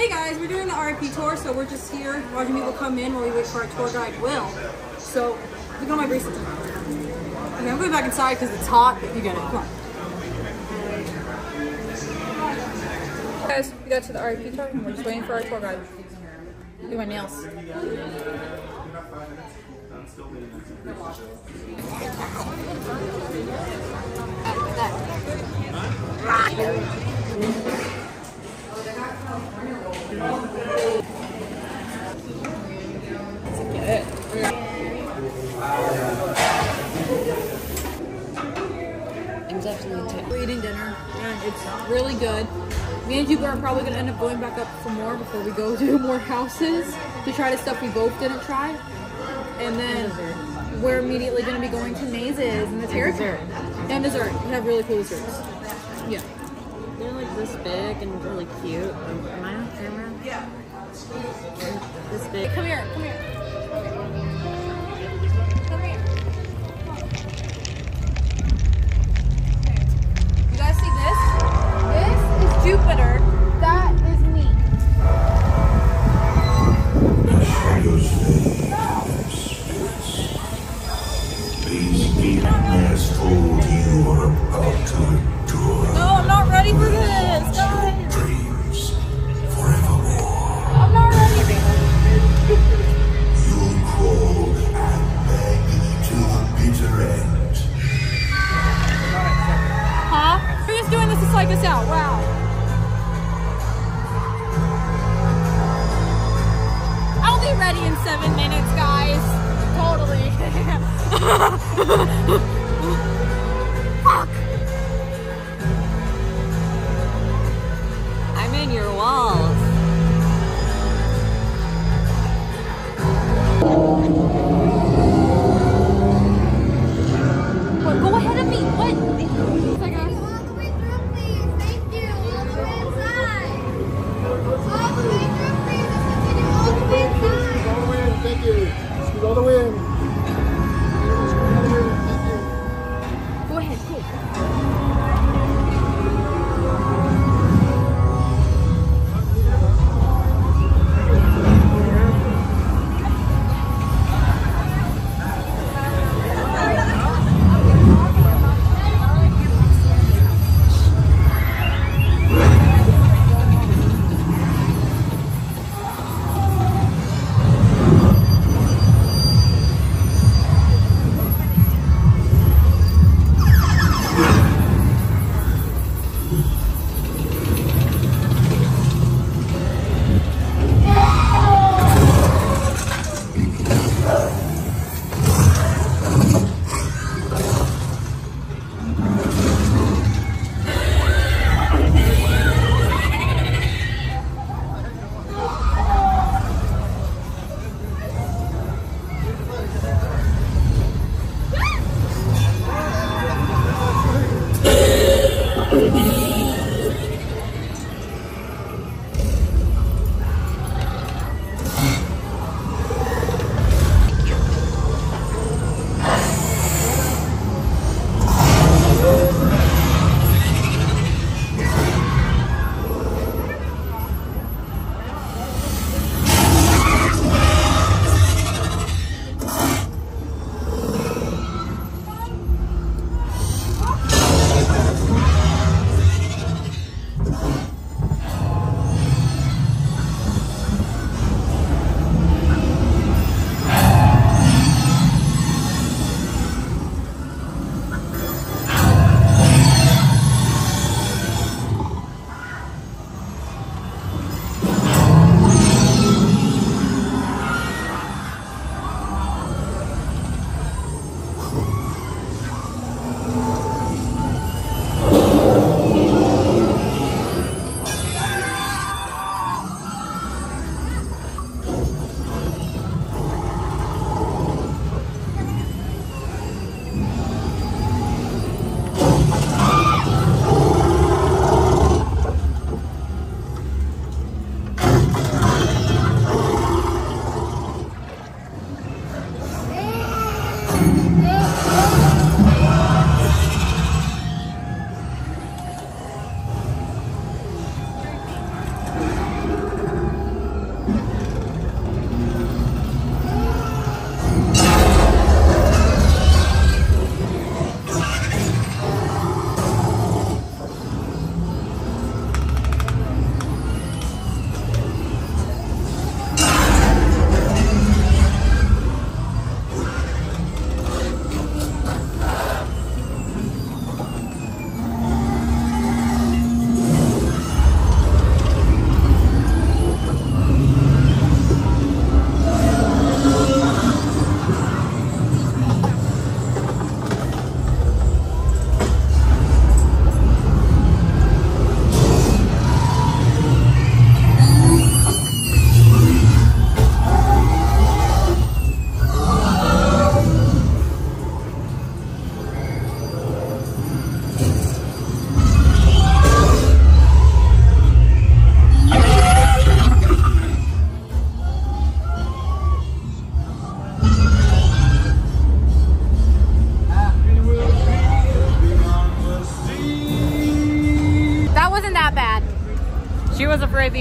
Hey guys, we're doing the RIP tour, so we're just here watching people come in while we wait for our tour guide, Will. So, look at my bracelet. Okay, I'm going back inside because it's hot, but you get it. Come on. Guys, we got to the RIP tour and we're just waiting for our tour guide. Do my nails. We're eating dinner and it's really good. Me and Hugo are probably going to end up going back up for more before we go to more houses to try the stuff we both didn't try. And then we're immediately going to be going to Maze's and the territory. And dessert. We have really cool desserts. Yeah. They're like this big and really cute. Am I on camera? Yeah. This big. Come here, come here. Come here. You guys see this? This is Jupiter. That is me. These demons told you are about to endure. No, I'm not ready for this, guys. Dreams forevermore. I'm not ready.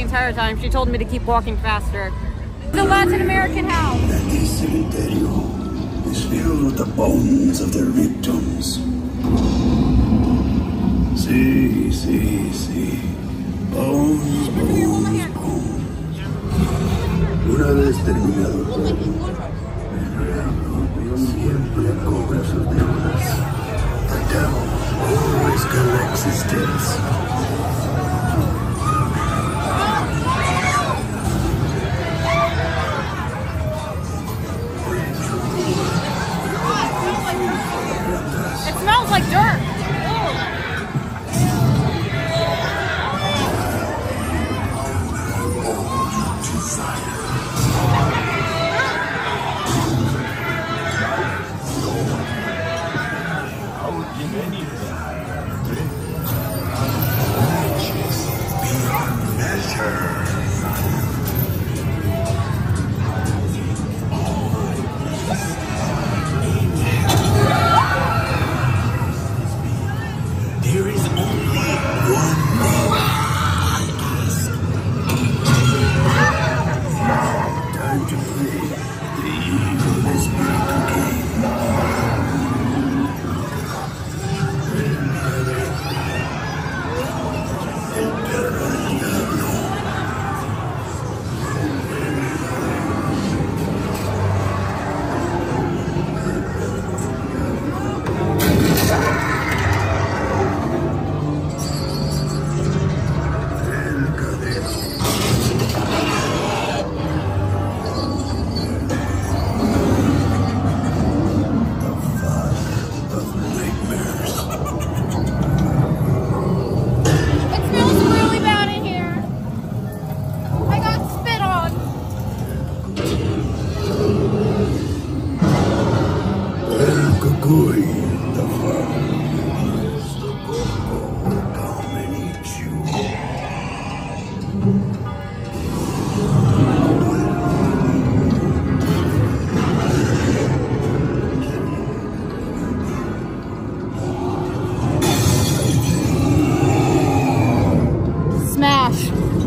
entire time. She told me to keep walking faster. The Latin American house. This cemetery is filled with the bones of their victims. Sí, sí, sí. Bones, bones, bones. Una vez terminado todo, el diablo siempre cobra sus deudas. The devil always collects his debts. It smells like dirt. There is only one thing I ask. Time to play the evil is built again. Smash.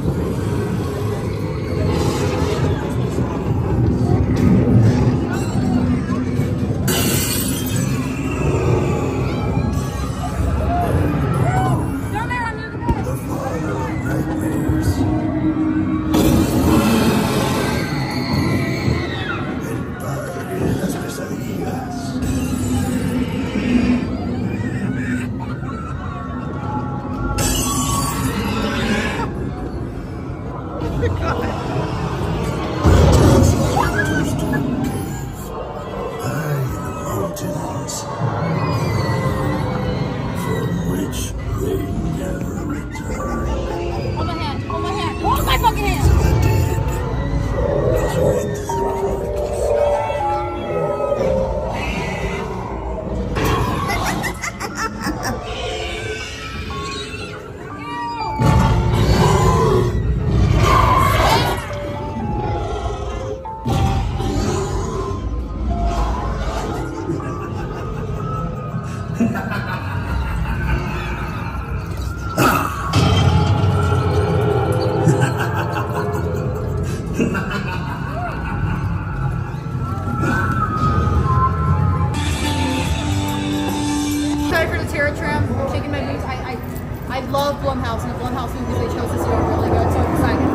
Sorry for the Terror Tram. I'm shaking my knees. I love Blumhouse, and the Blumhouse movies they chose this year are really good, so I'm excited.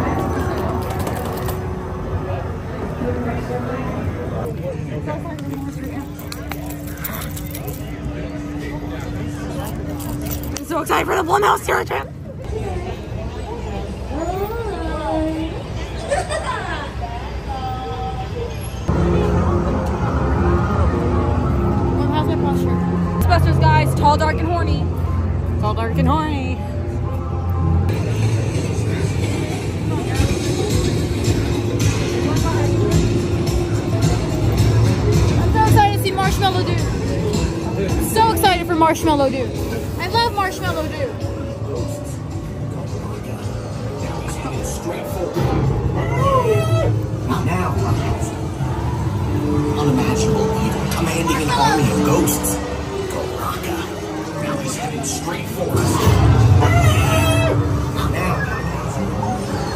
I'm so excited for the Blumhouse Terror Tram. How's my posture? Ghostbusters, guys. Tall, dark, and horny. Tall, dark, and horny. I'm so excited to see Marshmallow Dude. So excited for Marshmallow Dude. I love Marshmallow Dude. Now, unimaginable evil commanding an army of ghosts. Goraka. Now he's headed straight for us. Now,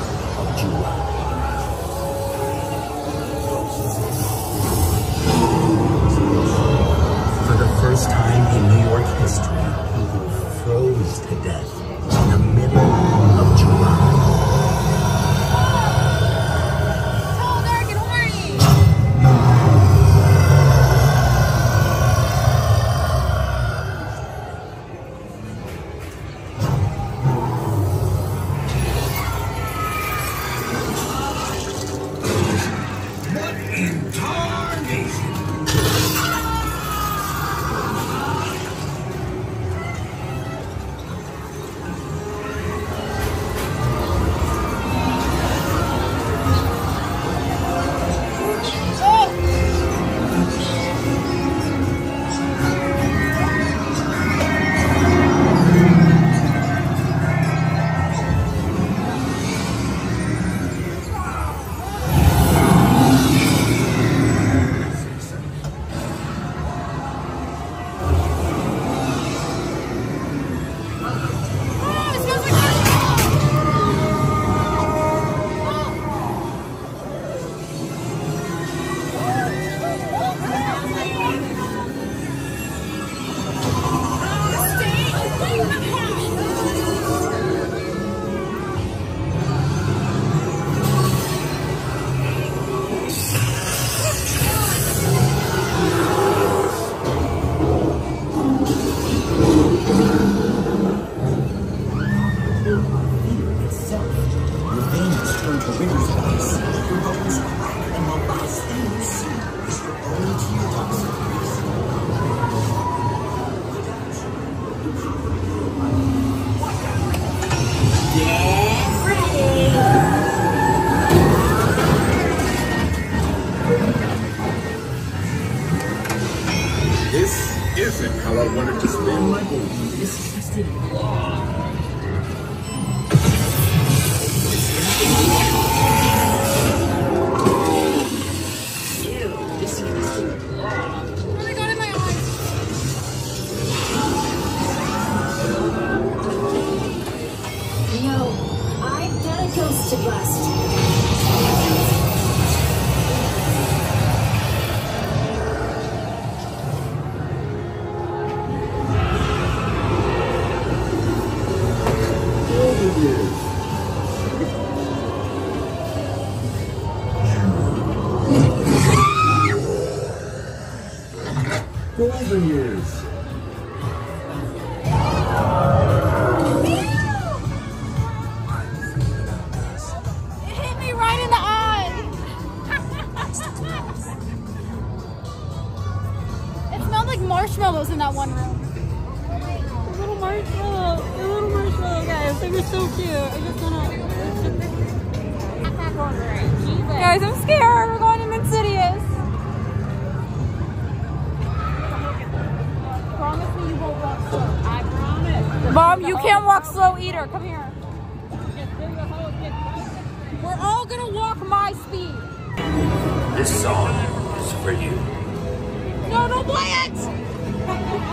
disgusting blob. Ew, disgusting blob. Oh, they got in my eyes. No, I've got a ghost to bust. Golden years. It hit me right in the eye. It smelled like marshmallows in that one room. A little marshmallow, guys. They were so cute. I just wanna. I'm not going right. Jesus. Guys, I'm scared. We're going to Insidious. Promise me you won't walk slow. I promise. Mom, you can't walk slow either. Come here. We're all gonna walk my speed. This song is for you. No, don't play it!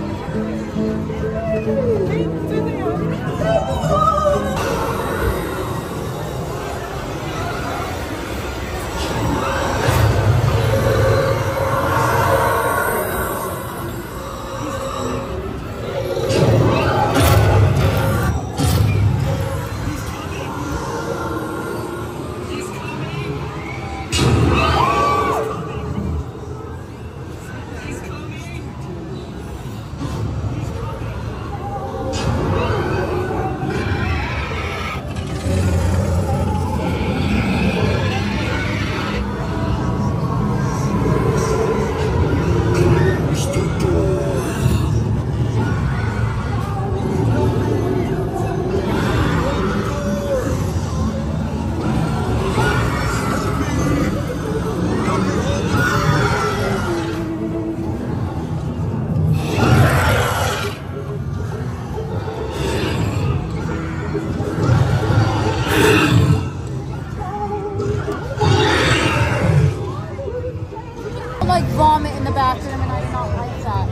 Like vomit in the bathroom, and I do not like that.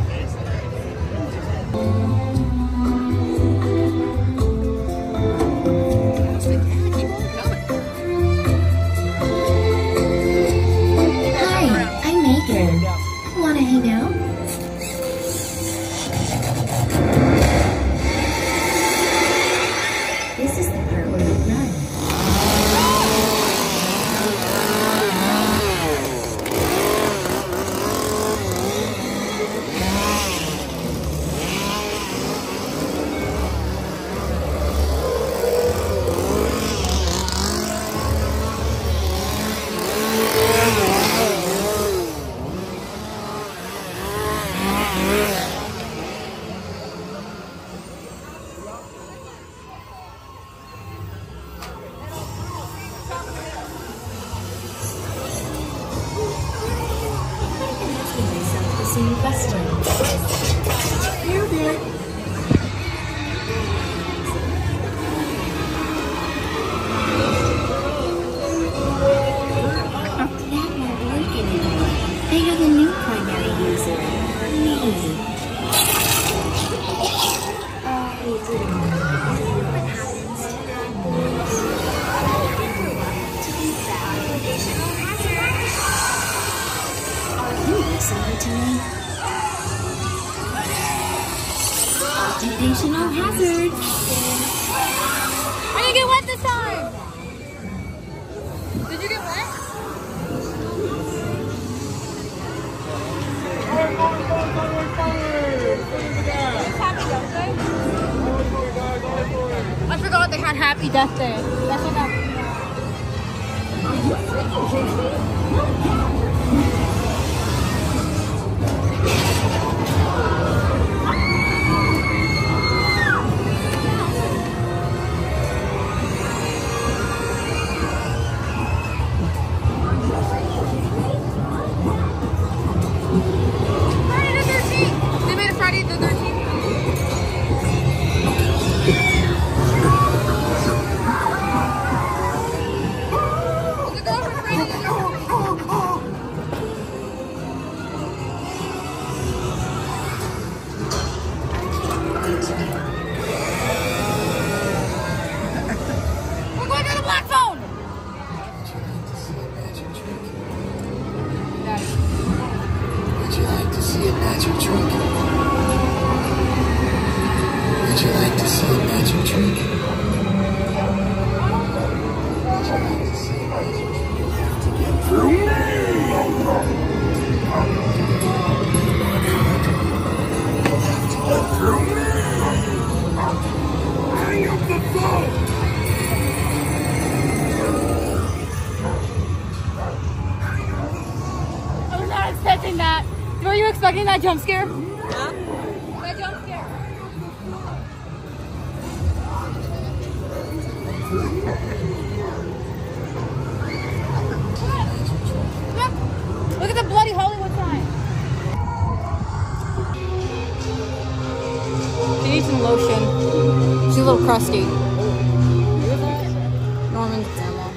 Hi, I'm Megan. Wanna hang out? This is the part where you run. They have a new primary user. Me. Are you listening to me? Occupational hazard. I didn't get wet this time! Did you get wet? Happy Death Day? I forgot they had Happy Death Day. That's what that means. Friday the 13th! They made a Friday the 13th. Through me! Through me! Hang up the phone! I was not expecting that. Were you expecting that jump scare? Huh? That jump scare. Look! Look at the bloody Hollywood sign. She needs some lotion. She's a little crusty. Norman's grandma.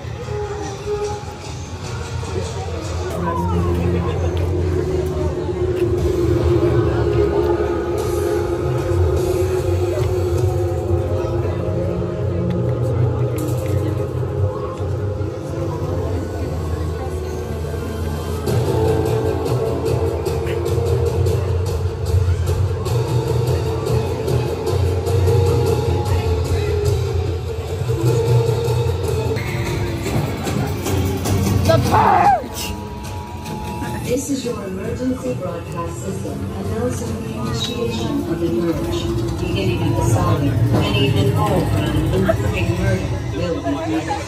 This is your emergency broadcast system announcing the initiation of the purge, beginning at the saga, and even more improving murder will be committed.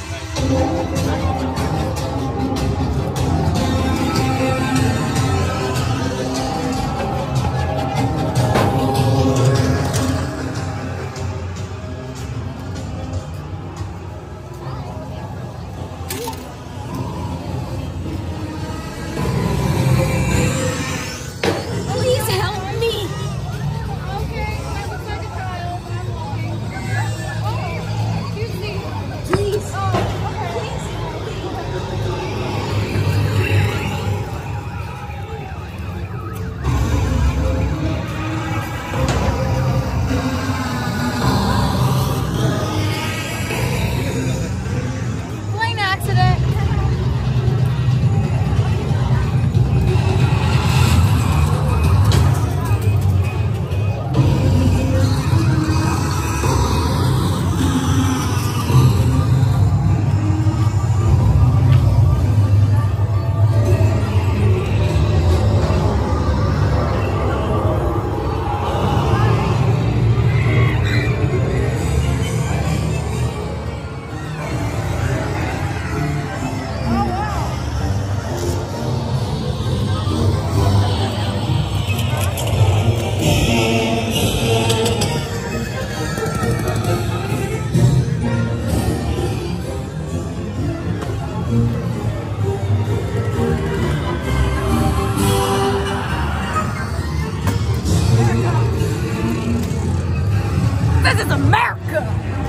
This is America!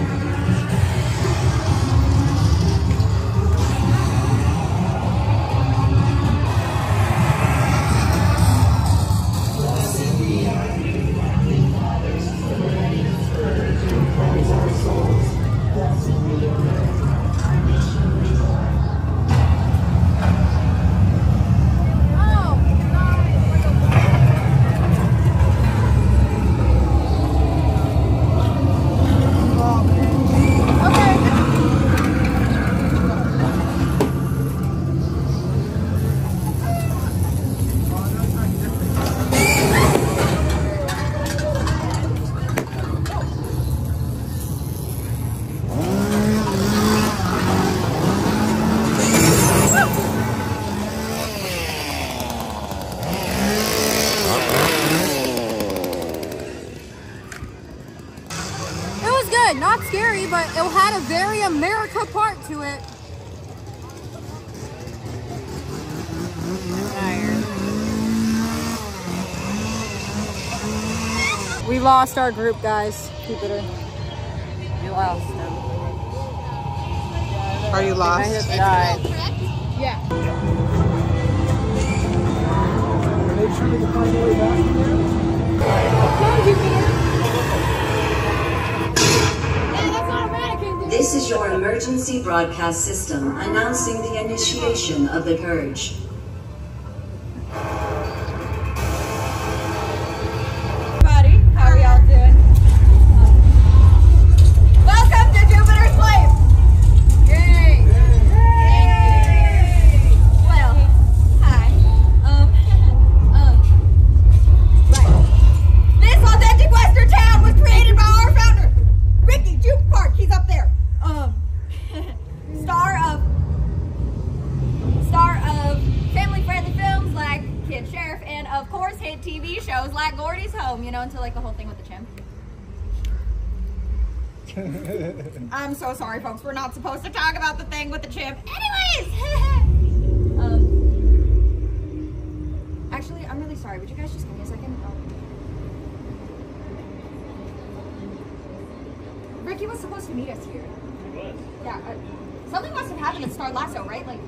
Not scary, but it had a very America part to it. We lost our group, guys. Jupiter. You lost them. Are you lost? I just died. Yeah. Are they trying to find their way back from there? This is your emergency broadcast system announcing the initiation of the purge. Everybody, how are y'all doing? Welcome to Jupiter's Life! Yay! TV shows like Gordy's Home, you know, until like the whole thing with the chimp. I'm so sorry, folks. We're not supposed to talk about the thing with the chimp. Anyways! Actually, I'm really sorry. Would you guys just give me a second? Ricky was supposed to meet us here. He was. Yeah. Something must have happened at Star Lasso, right? Like,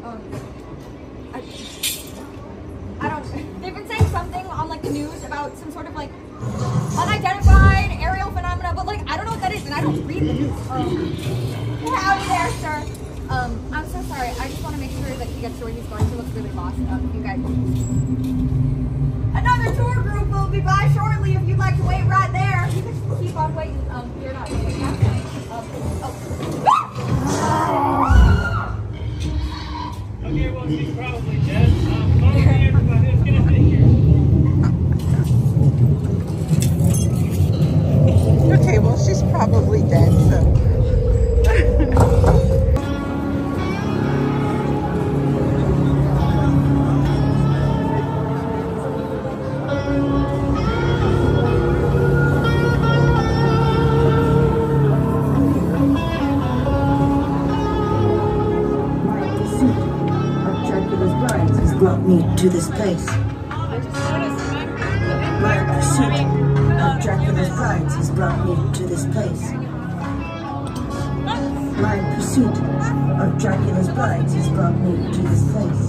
I don't. They've been saying something on like the news about some sort of like unidentified aerial phenomena, but like I don't know what that is, and I don't read the news. Howdy there, sir. I'm so sorry. I just want to make sure that he gets to where he's going. He looks really lost. You guys. Another tour group will be by shortly. If you'd like to wait right there, you can keep on waiting. You're not. Okay, well, she's probably dead. Sorry, everybody. Let's get out of here. Okay, well, she's probably dead, so. Brought me to this place. My pursuit of Dracula's brides has brought me to this place. My pursuit of Dracula's brides has brought me to this place.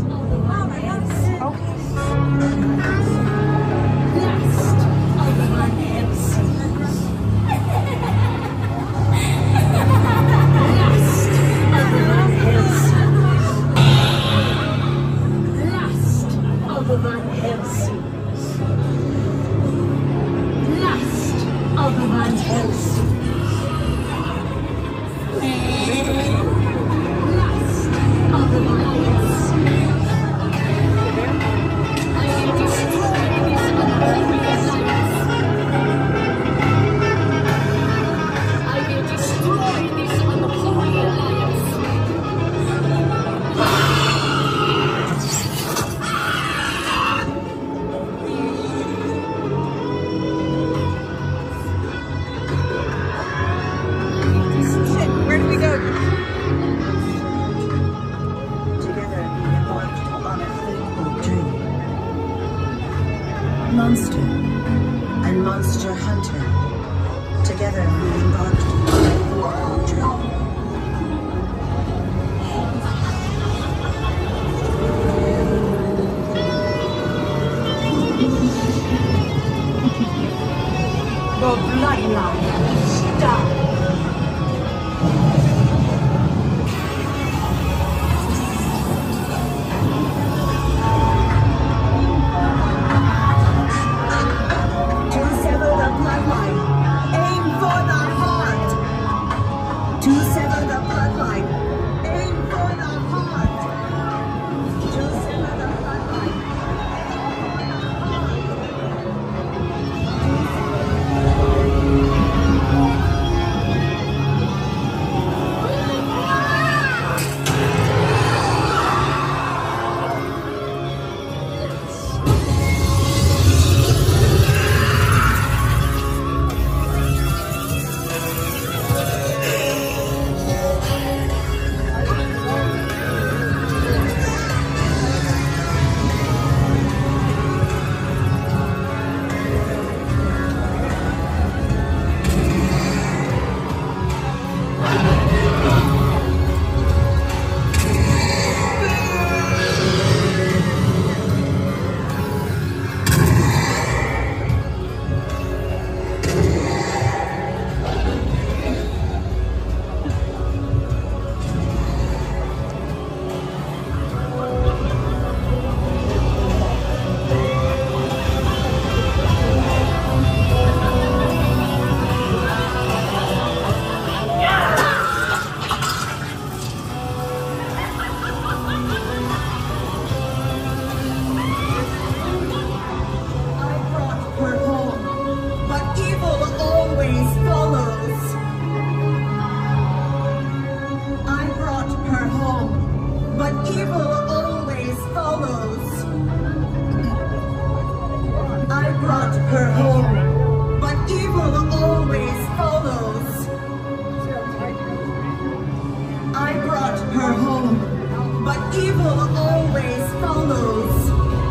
but evil always follows.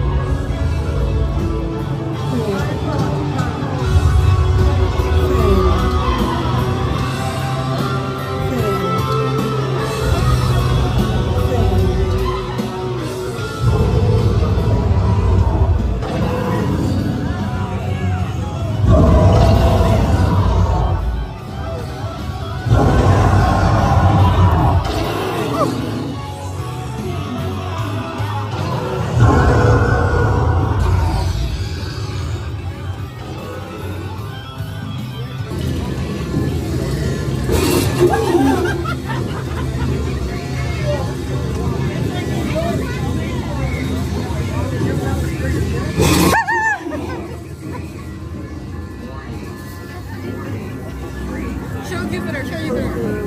Show Jupiter, show Jupiter.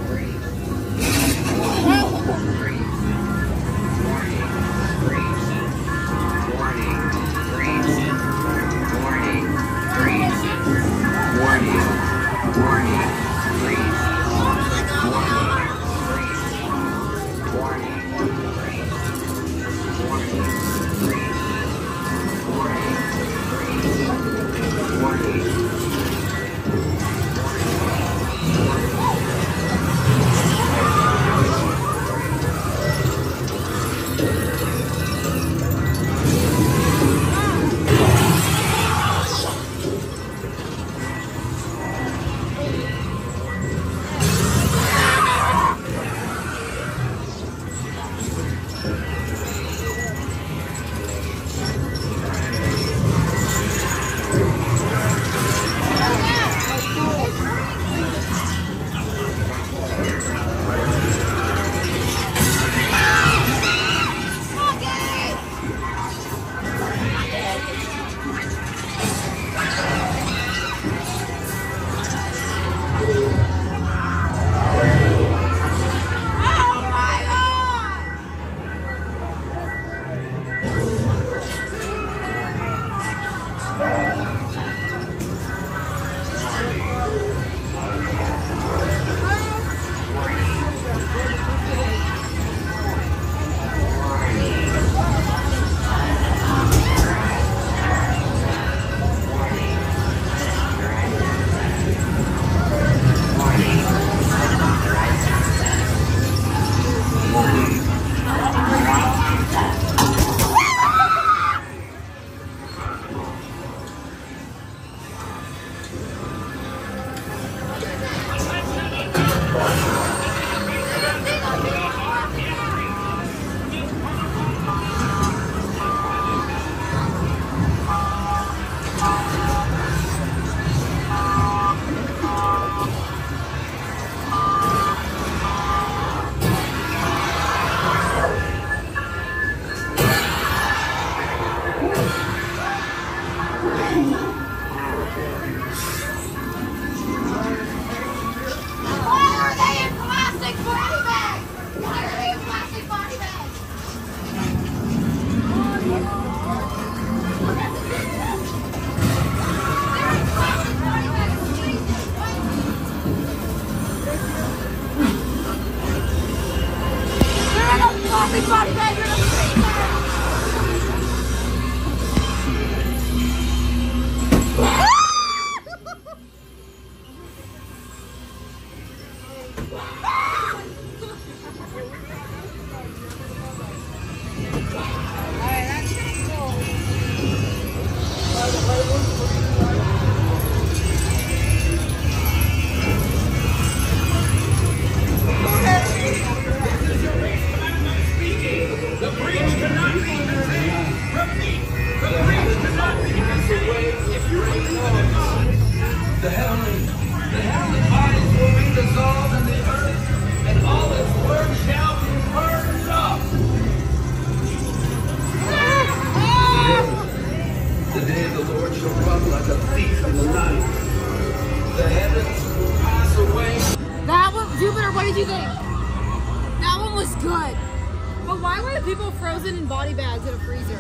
Jupiter, what did you think? That one was good. But why were the people frozen in body bags in a freezer?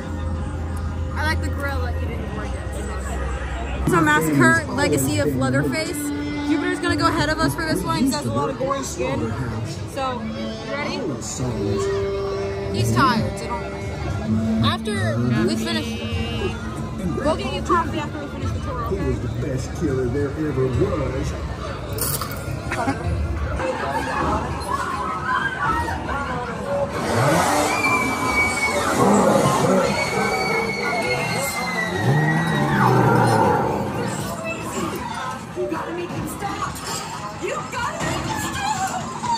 I like the gorilla eating organs. So Massacre, Legacy of Leatherface. Jupiter's gonna go ahead of us for this one. He has a lot of gory skin. So, you ready? He's tired, so don't. After we finish, we'll get you coffee after we finish the tour, okay? He was the best killer there ever was. You gotta make him stop. You gotta make him stop.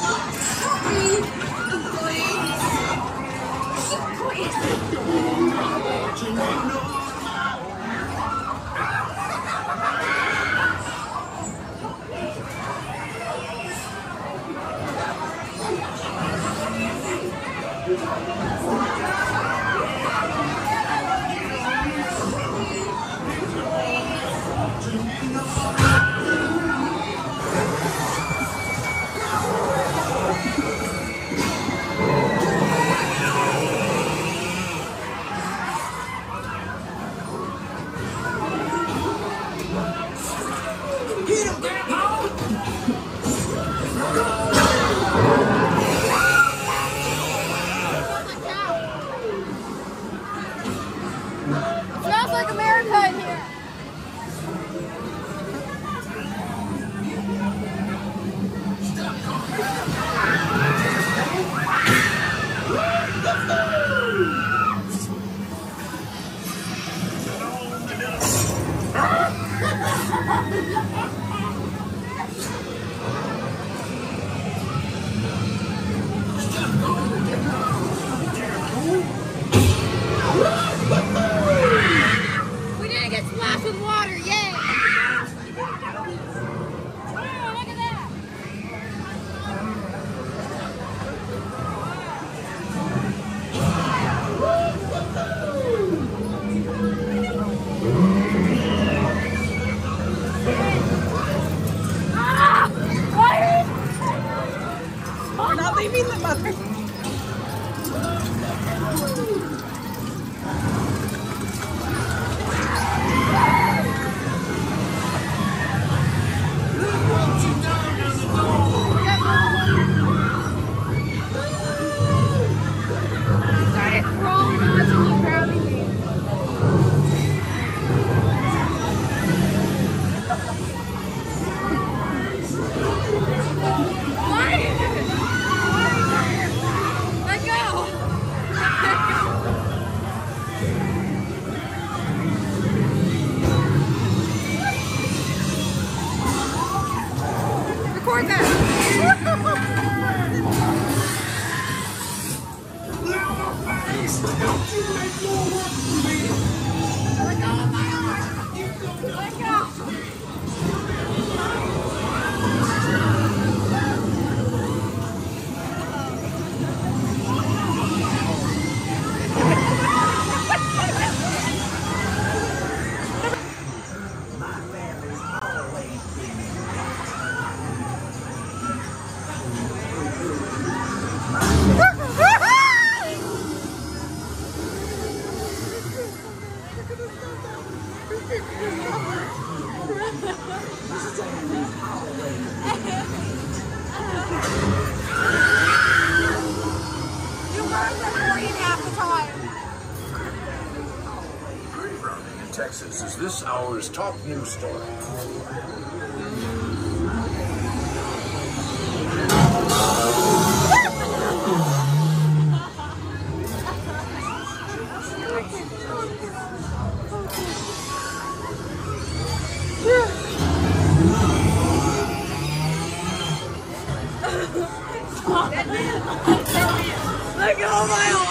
Please. Smells like America in here. We didn't get splashed with water, yay! Oh, look at that! We're not leaving the mother. Let go! Record that! Let go! You weren't recording half the time. Grave robbing in Texas is this hour's top news story. Let go of my arm!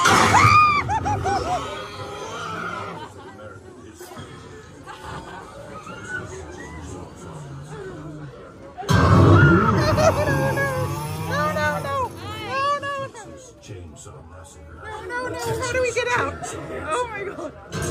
Chainsaw Massacre. No. How do we get out? Oh my god.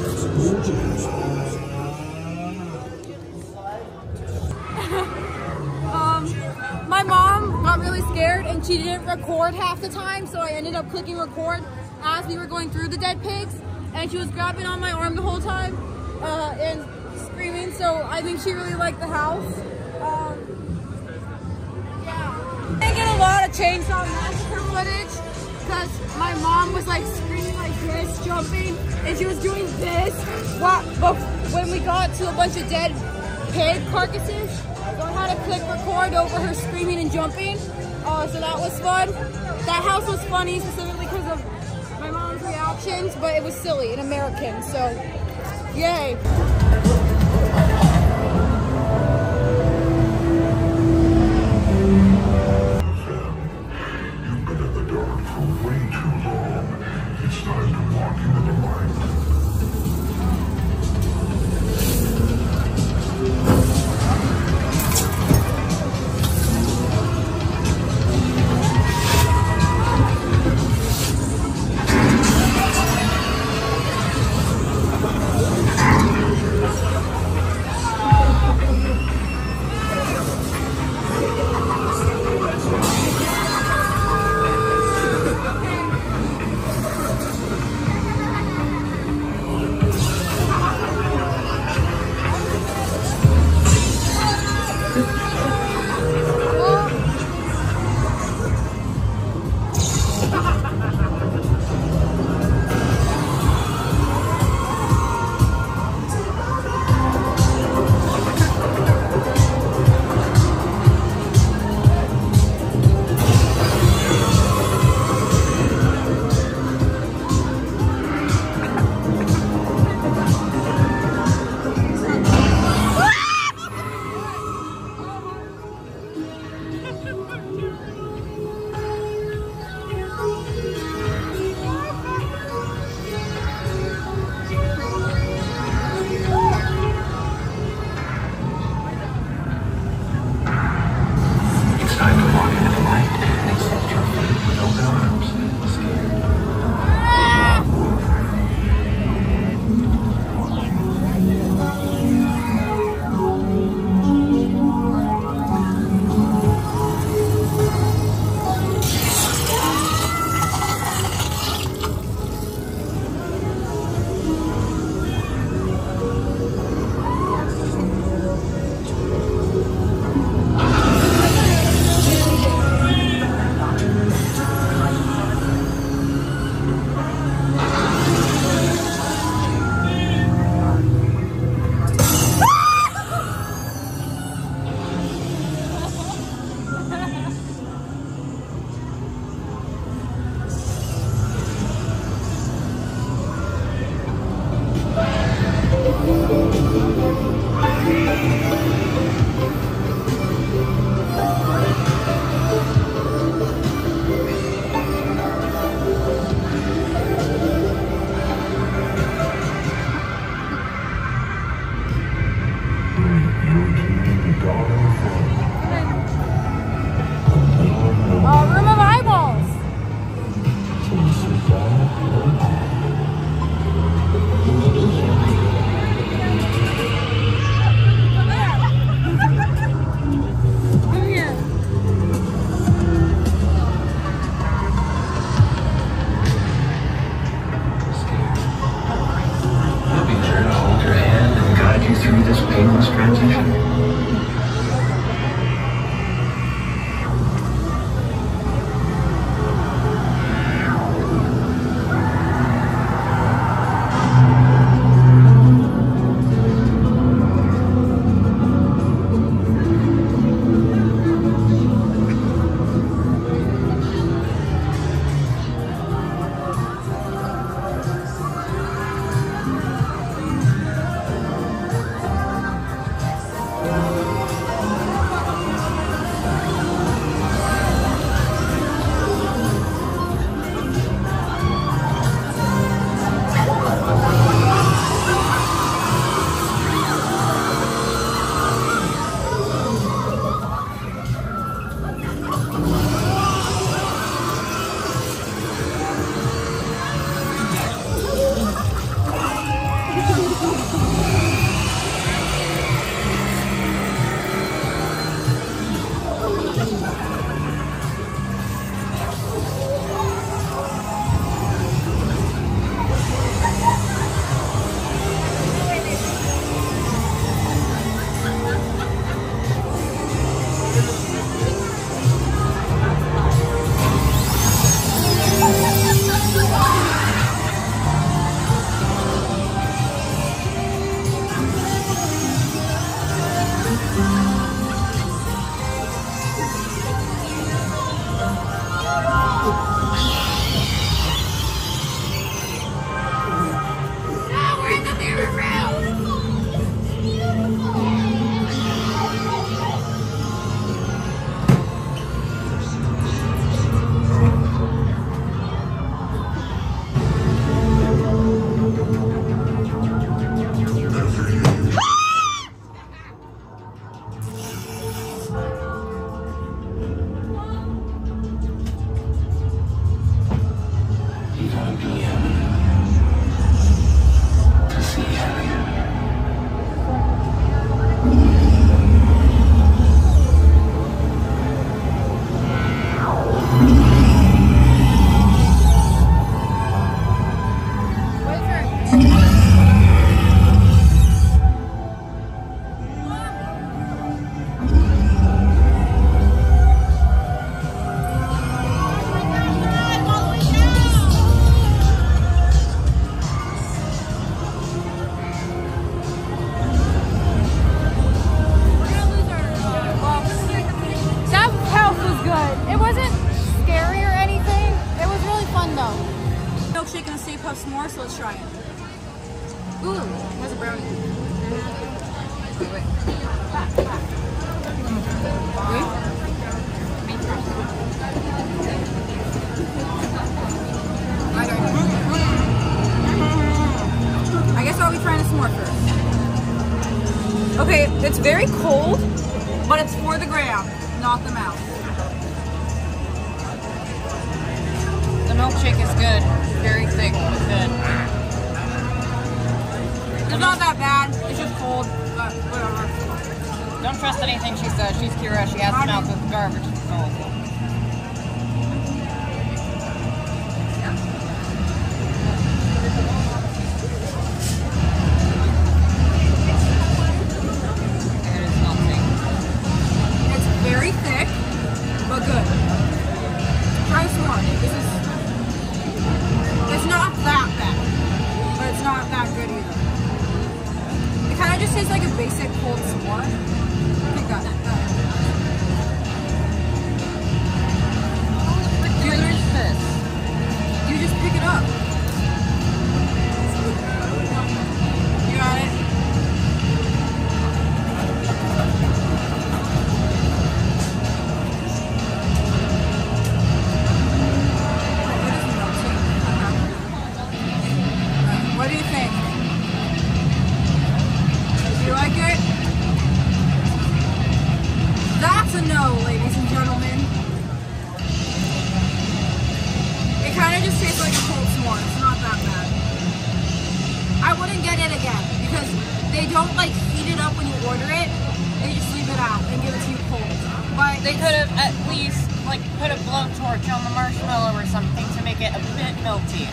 My mom got really scared and she didn't record half the time, so I ended up clicking record as we were going through the dead pigs, and she was grabbing on my arm the whole time and screaming, so I think she really liked the house. Yeah. I get a lot of Chainsaw Massacre footage, because my mom was like screaming like this, jumping, and she was doing this. When we got to a bunch of dead pig carcasses, learned how to click record over her screaming and jumping. Oh, so that was fun. That house was funny specifically because of my mom's reactions, but it was silly and American, so yay. Room of eyeballs. Come here. We'll be there to hold your hand and guide you through this painless transition. milkshake and a Stay Puft s'more, so let's try it. Ooh, there's a brownie. Wait. I guess I'll be trying the s'more first. Okay, it's very cold, but it's for the gram, not the mouth. The milkshake is good. Very thick, but good. It's not that bad. It's just cold, but whatever. Don't trust anything she says. She's Kira. She has a mouth with garbage. It's cold. It is melting. It's very thick, but good. Try s'more. It's not that bad, but it's not that good either. It kind of just tastes like a basic cold s'more. I think that. You just pick it up. You got it? What do you think? Do you like it? That's a no, ladies and gentlemen. It kind of just tastes like a cold s'more. It's not that bad. I wouldn't get it again because they don't like heat it up when you order it. They just leave it out and give it to you cold. But They could have at least like put a blowtorch on the marshmallow or something to make it a bit melty.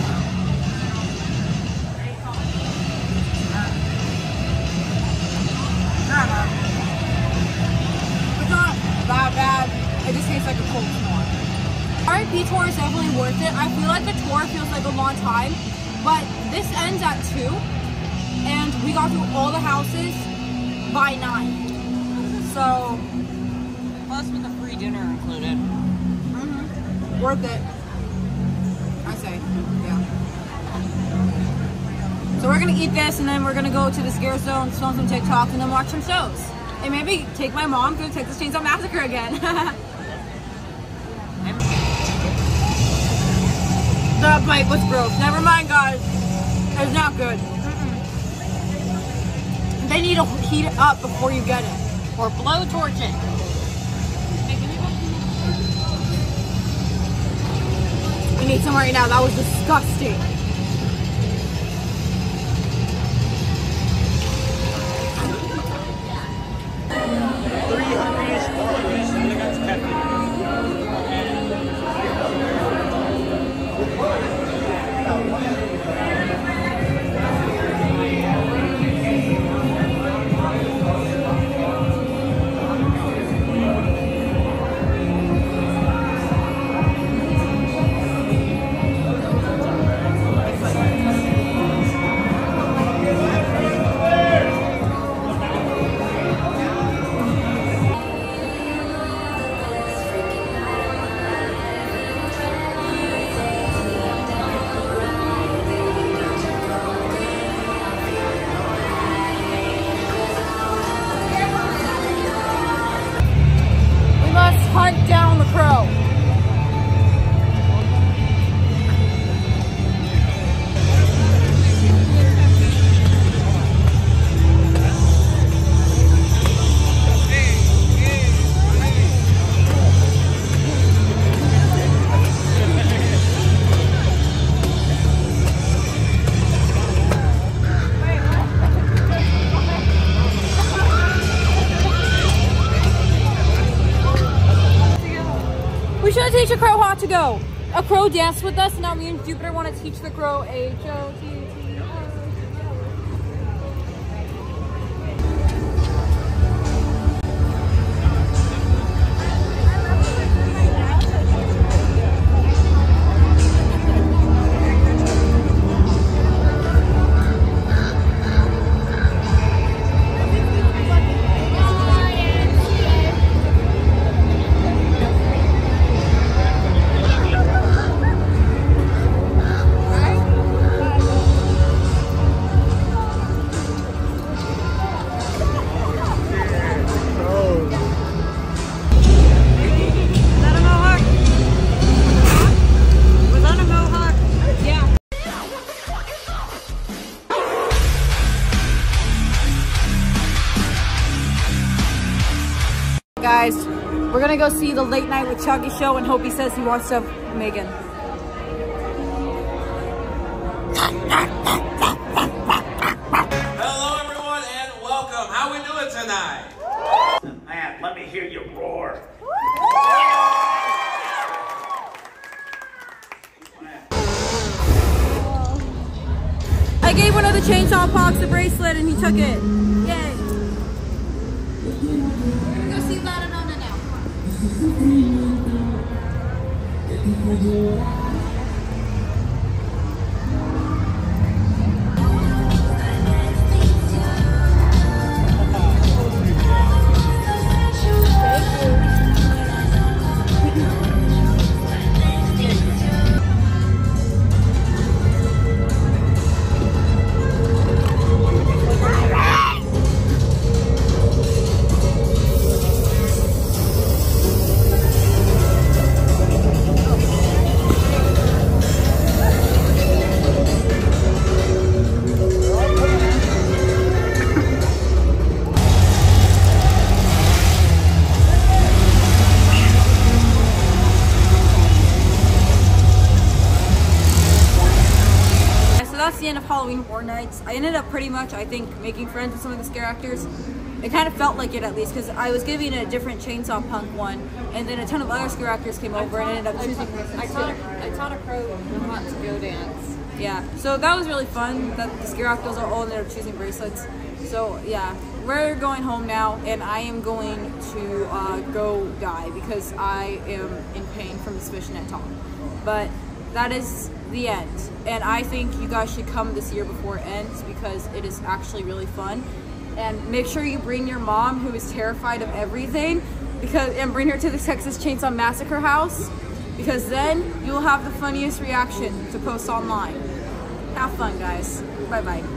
It's not that bad. It just tastes like a cold s'more. RIP tour is definitely worth it. I feel like the tour feels like a long time, but this ends at 2, and we got through all the houses by 9. So, Plus with the free dinner included. worth it. I say, yeah. So we're gonna eat this, and then we're gonna go to the Scare Zone, film some TikToks, and then watch some shows. And maybe take my mom to Texas Chainsaw Massacre again. That bite was gross. Never mind, guys. It's not good. They need to heat it up before you get it. Or blowtorch it. We need some right now. That was disgusting. Hunt down the crow. We should teach a crow how to go. A crow danced with us, and now me and Jupiter want to teach the crow H-O-T-T. We're gonna go see the Late Night with Chucky show and Hopi says he wants to Megan. Hello everyone and welcome. How we doing tonight? Man, let me hear you roar. I gave one of the Chainsaw Pox a bracelet and he took it. Yay. Go see Ladonona now. That's the end of Halloween Horror Nights. I ended up pretty much, I think, making friends with some of the scare actors. It kind of felt like it at least, because I was giving a different Chainsaw Punk one, and then a ton of other scare actors came over and ended up choosing. I taught a crow not to go dance. Yeah, so that was really fun that the scare actors all ended up choosing bracelets. So yeah, we're going home now, and I am going to go die because I am in pain from this fishnet talk. But that is the end, and I think you guys should come this year before it ends because it is actually really fun. And make sure you bring your mom, who is terrified of everything, and bring her to the Texas Chainsaw Massacre house, because then you'll have the funniest reaction to post online. Have fun, guys. Bye bye.